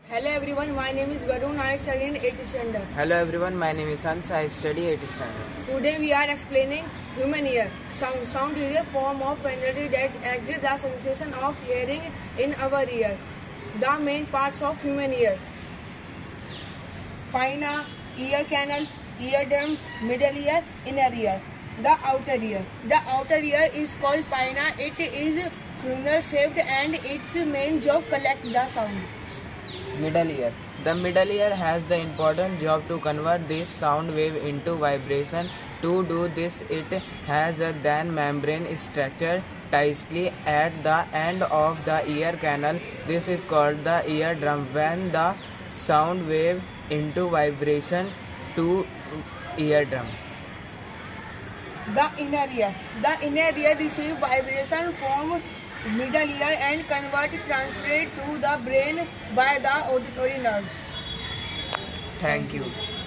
Hello everyone, my name is Varun. I study in 8th standard. Hello everyone, my name is Hans. I study 8th standard. Today we are explaining human ear. Sound is a form of energy that exhibits the sensation of hearing in our ear. The main parts of human ear: pinna, ear canal, eardrum, middle ear, inner ear. The outer ear. The outer ear is called pinna. It is funnel shaped and its main job collect the sound. Middle ear. The middle ear has the important job to convert this sound wave into vibration. To do this, it has a thin membrane structure tightly at the end of the ear canal. This is called the eardrum. When the sound wave into vibration to eardrum. The inner ear. The inner ear receives vibration from middle ear and transfer it to the brain by the auditory nerve. Thank you.